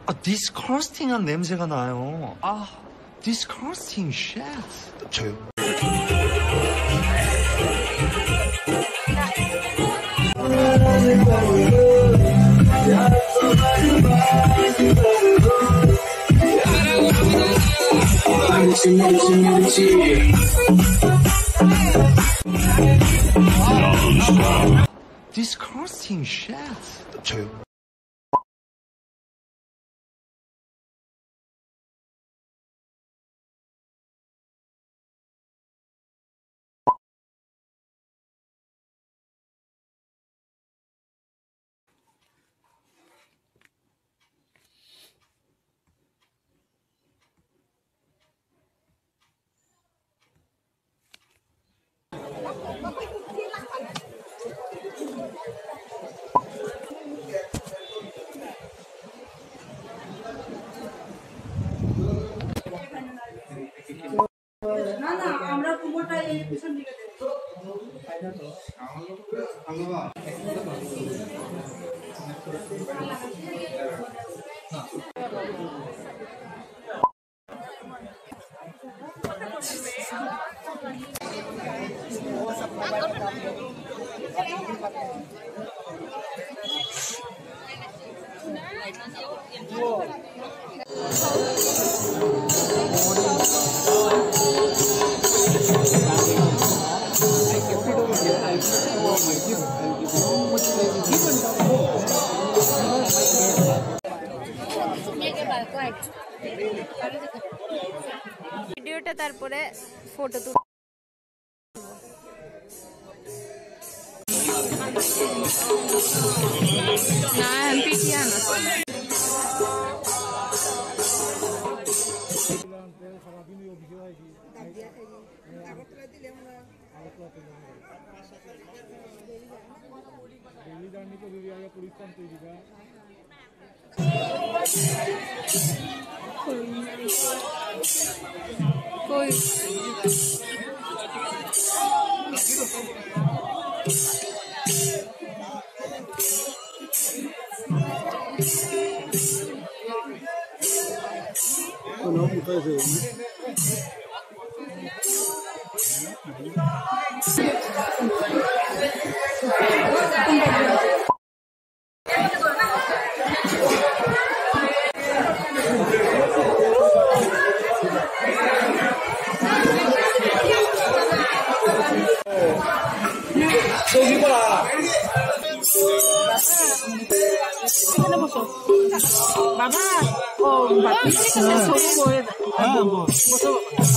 disgusting한 냄새가 나요. disgusting shit. 저요. disgusting shit. 저요. ভিডিওটা তারপরে photo তুল না পিটিয়া না कोई बाबा ओ बाकी से सब बोले हां वो तो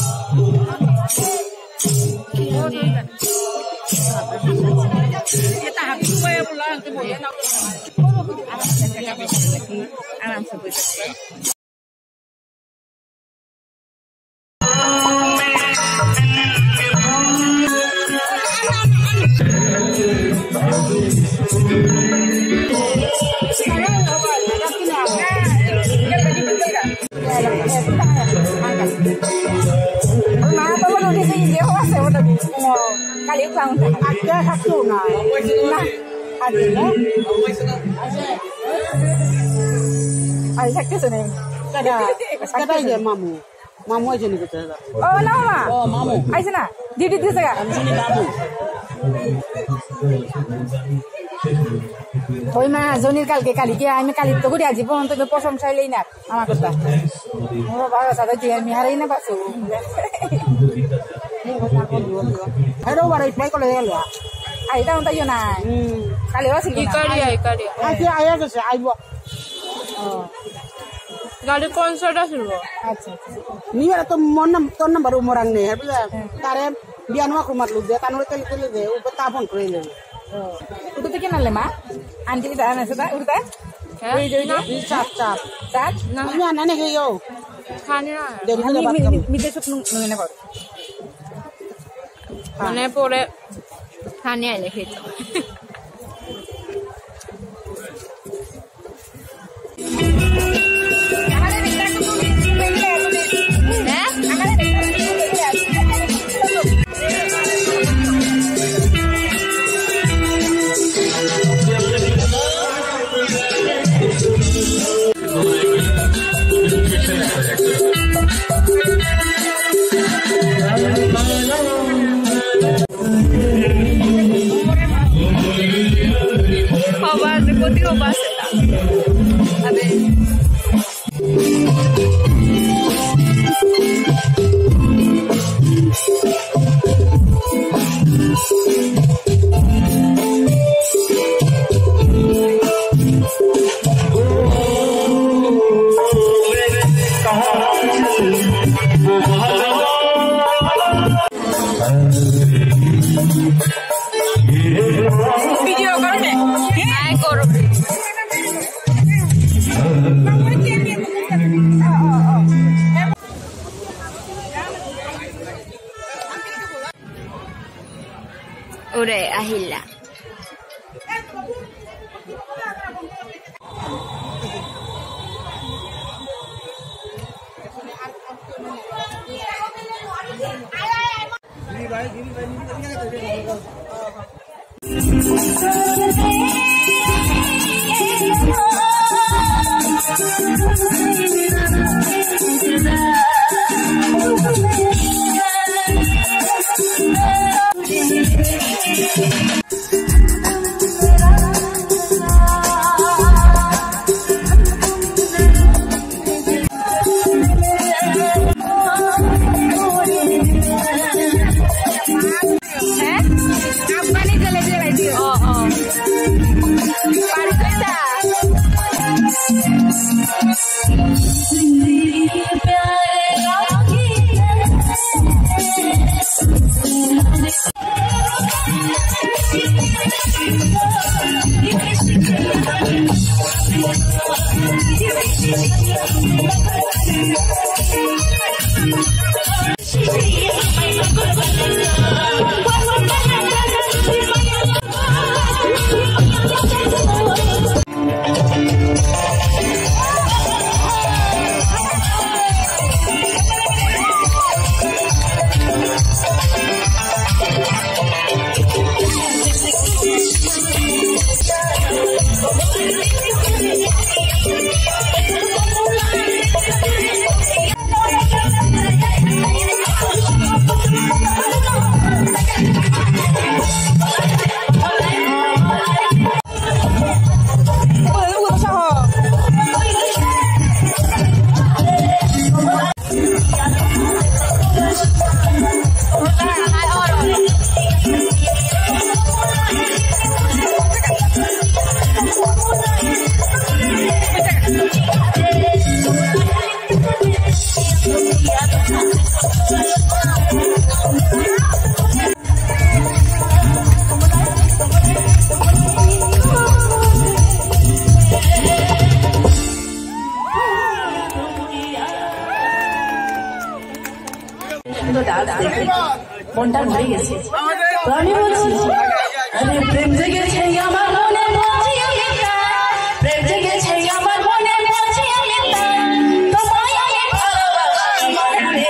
kita habis gue pulang ke bola alam seperti kali ulang ada satu nah ada sakit sana ada aja mamu aja nih kita oh nama oh mamu aja sana di sana sini babu ওই মা জনির কালকে কালিকে আমি কালি তো করে আজি পর্যন্ত প্রশংসাই লই না আমার কথা মোর বাবা সাথে যে আমি হারাই না পাছো হেডো বারে প্লে করে গেল আইটা উনটা ইও না কালি আছিল না ইকারি আজকে আয়া গেছে আইব গাড়ি কনসার্ট আছিল আচ্ছা নিয়া তো তোর নাম্বার উমরাং নে বুঝলা তারে বিয়ানवा को मतलब दे कानून के दे ऊपर तापन कर ले उठो तो क्या नाले माँ आंटी की दाना से था उठता है ये चाप ना मैं आना नहीं गई हो खाने ना मिटे सुख नूने पर खाने पोरे खाने आए लेके वीडियो करो ने हाय करो ओरे আহিলা মনটা ভরে গেছে প্রাণী বলছি আরে প্রেম জেগেছে আমার মনে বলছি আমি প্রেম জেগেছে আমার মনে বলছি আমি তোমায় আমি ভালোবাসি মনে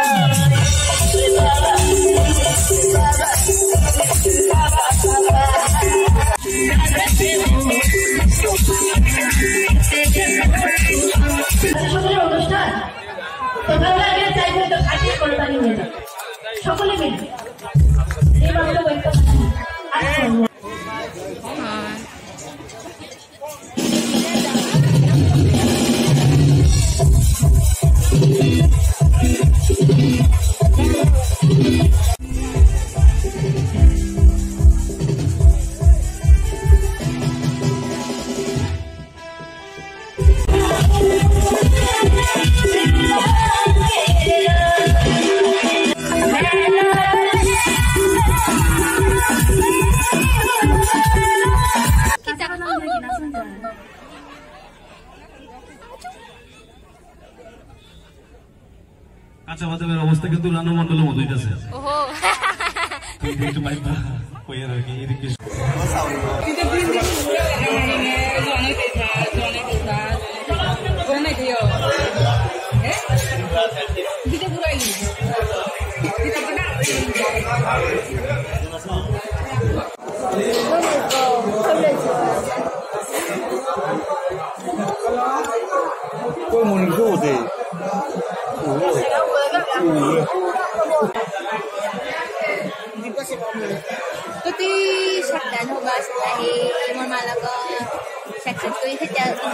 অনুষ্ঠান তোমরা আগে চাইবে তো খাটিয়ে করে তালি হয়ে যাবে সকলে মিলে এই মাত্র আচ্ছা বাতাবের অবস্থা কিন্তু রানু মন্ডলের মতো হইতাছে ওহো তুই একটু মাইবা কইয়া রাখি এদিকে tôi muốn rủ thì Ito saktan ho ba sa tahi mo malaga sa maksud ko itu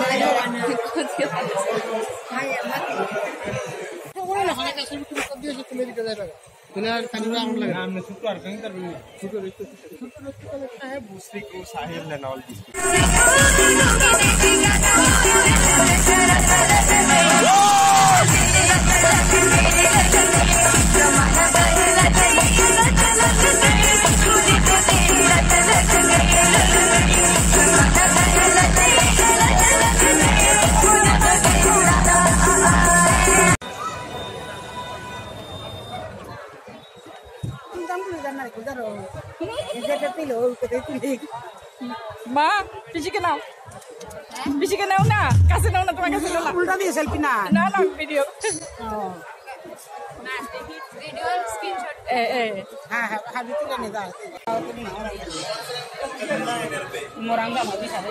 Ma, bisikin na. Bisikin na una. Kasi na una tumaga sila lang. Ulta dia selfie na. Na video. Oh. video screenshot. Habis itu kan itu. Murang nggak mau bisa.